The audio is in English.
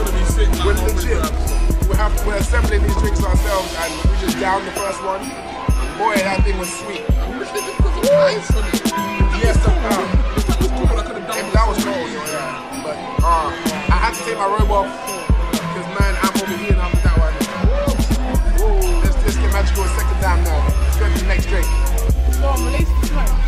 gonna be sick. We're legit. We're assembling these drinks ourselves and we just downed the first one. Boy, that thing was sweet. Yes, that was cold, yeah. But I had to take my robe off because man, I'm over here now with that one. Let's get magical a second time now. Let's go to the next drink. Go on, release the smoke.